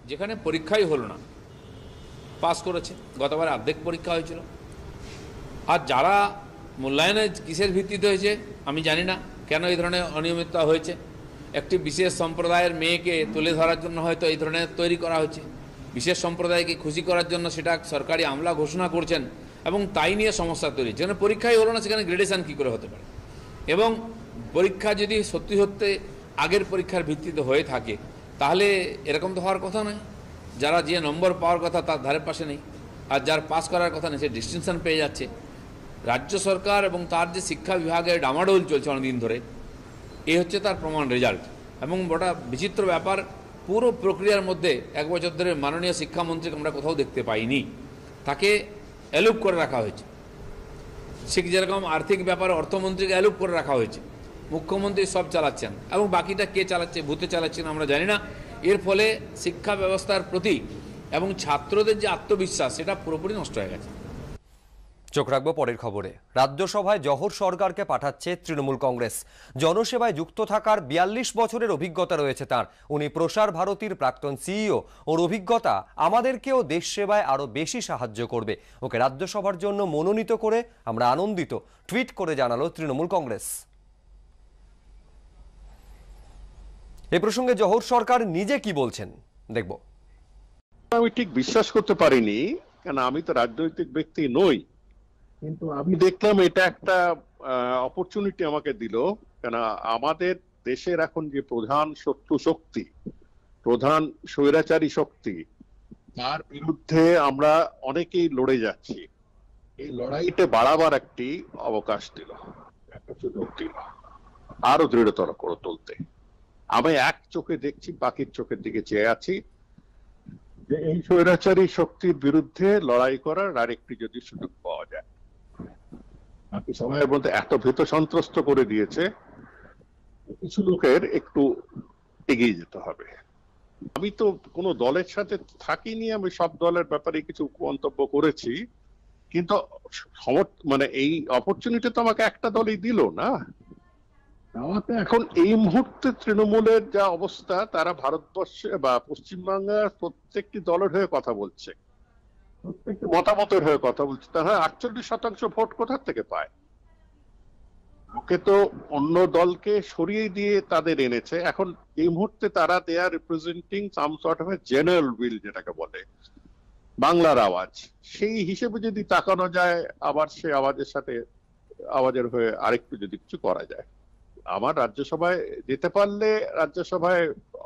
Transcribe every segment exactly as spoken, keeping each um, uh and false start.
যেখানে পরীক্ষাই হলো না, পাস করেছে। গতবার অর্ধেক পরীক্ষা হয়েছিল। আর যারা মূল্যায়নে কিসের ভিত্তিতে হয়েছে আমি জানি না, কেন এই ধরনের অনিয়মিততা হয়েছে। একটি বিশেষ সম্প্রদায়ের মেয়েকে তুলে ধরার জন্য হয়তো এই ধরনের তৈরি করা হয়েছে, বিশেষ সম্প্রদায়কে খুশি করার জন্য সেটা সরকারি আমলা ঘোষণা করছেন, এবং তাই নিয়ে সমস্যা তৈরি। যেখানে পরীক্ষাই হলো না সেখানে গ্রেডেশন কী করে হতে পারে? এবং পরীক্ষা যদি সত্যি সত্যি আগের পরীক্ষার ভিত্তিতে হয়ে থাকে তাহলে এরকম তো হওয়ার কথা নয়। যারা যে নম্বর পাওয়ার কথা তার ধারে পাশে নেই, আর যার পাস করার কথা নেই সে ডিস্টিংশন পেয়ে যাচ্ছে। রাজ্য সরকার এবং তার যে শিক্ষা বিভাগের ডামাডোল চলছে অনেকদিন ধরে, এই হচ্ছে তার প্রমাণ রেজাল্ট। এবং বড় বিচিত্র ব্যাপার, পুরো প্রক্রিয়ার মধ্যে এক বছর ধরে মাননীয় শিক্ষামন্ত্রীকে আমরা কোথাও দেখতে পাইনি, তাকে অ্যালুপ করে রাখা হয়েছে। ঠিক যেরকম আর্থিক ব্যাপারে অর্থমন্ত্রীকে অ্যালুপ করে রাখা হয়েছে, মুখ্যমন্ত্রী সব চালাচ্ছেন, এবং বাকিটা কে চালাচ্ছে, ভূতে চালাচ্ছেন আমরা জানি না। এর ফলে শিক্ষা ব্যবস্থার প্রতি এবং ছাত্রদের যে আত্মবিশ্বাস সেটা পুরোপুরি নষ্ট হয়ে গেছে। চোখ রাখবো পরের খবরে। রাজ্যসভায় জহর সরকারকে পাঠাচ্ছে তৃণমূল কংগ্রেস। জনসেবায় যুক্ত থাকার বিয়াল্লিশ বছরের অভিজ্ঞতা রয়েছে তার। উনি প্রসার ভারতীর প্রাক্তন সিইও। ওর অভিজ্ঞতা আমাদেরকেও দেশ সেবায় আরো বেশি সাহায্য করবে। ওকে রাজ্যসভার জন্য মনোনীত করে আমরা আনন্দিত, টুইট করে জানালো তৃণমূল কংগ্রেস। এ প্রসঙ্গে জহর সরকার নিজে কি বলছেন দেখব। আমি ঠিক বিশ্বাস করতে পারিনি, কারণ আমি তো রাজনৈতিক ব্যক্তি নই, কিন্তু আমি দেখলাম এটা একটা অপরচুনিটি আমাকে দিল। কেন আমাদের দেশের এখন যে প্রধান শত্রু শক্তি, প্রধান স্বৈরাচারী শক্তি, তার বিরুদ্ধে আমরা অনেকেই লড়ে যাচ্ছি। এই লড়াইটা বাড়াবার একটি অবকাশ দিল, একটা সুযোগ দিল আরো দৃঢ়তর করে তুলতে। আমি এক চোখে দেখছি, বাকির চোখের দিকে চেয়ে আছি যে এই স্বৈরাচারী শক্তির বিরুদ্ধে লড়াই করার আরেকটি যদি সুযোগ পাওয়া যায়। বাকি সময়ের মধ্যে এত ভীত সন্ত্রস্ত করে দিয়েছে, কিছু লোকের একটু এগিয়ে যেতে হবে। আমি তো কোনো দলের সাথে থাকিনি, আমি সব দলের ব্যাপারে কিছু মন্তব্য করেছি, কিন্তু মানে এই অপরচুনিটি তো আমাকে একটা দলই দিল না। এখন এই মুহূর্তে তৃণমূলের যা অবস্থা, তারা ভারতবর্ষে বা পশ্চিমবাংলার প্রত্যেকটি দলের হয়ে কথা বলছে, প্রত্যেকটি মতামতের হয়ে কথা বলছে। তারা আটচল্লিশ শতাংশ ভোট কোথা থেকে পায়? ওকে তো অন্য দলকে সরিয়ে দিয়ে তাদের এনেছে। এখন এই মুহূর্তে তারা they are representing some sort of a general will, যেটাকে বলে বাংলার আওয়াজ। সেই হিসেবে যদি তাকানো যায়, আবার সে আওয়াজের সাথে আওয়াজের হয়ে আরেকটু যদি কিছু করা যায়। আমার রাজ্যসভায় যেতে পারলে, রাজ্যসভায়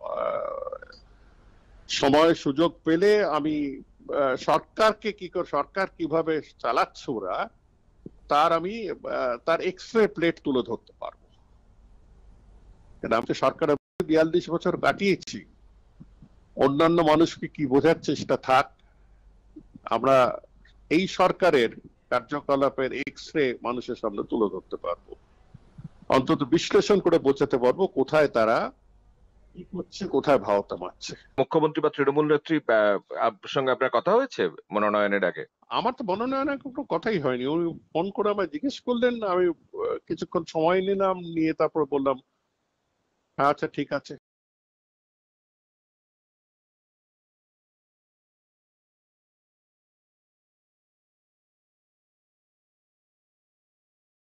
সময় সুযোগ পেলে আমি সরকারকে কি করে, সরকার কিভাবে চালাচ্ছে ওরা, তার আমি তার এক্সরে প্লেট তুলে ধরতে পারবো। আমি তো সরকারের বিয়াল্লিশ বছর কাটিয়েছি, অন্যান্য মানুষকে কি বোঝাচ্ছে সেটা থাক, আমরা এই সরকারের কার্যকলাপের এক্সরে মানুষের সামনে তুলে ধরতে পারবো, অন্তত বিশ্লেষণ করে বোঝাতে পারবো কোথায় তারা কি করছে, কোথায় ভাওতা মারছে। মুখ্যমন্ত্রী বা তৃণমূল নেত্রী সঙ্গে আপনার কথা হয়েছে মনোনয়নের আগে? আমার তো মনোনয়নের কোনো কথাই হয়নি। উনি ফোন করে আমায় জিজ্ঞেস করলেন, আমি কিছুক্ষণ সময় নিলাম, নিয়ে তারপর বললাম আচ্ছা ঠিক আছে।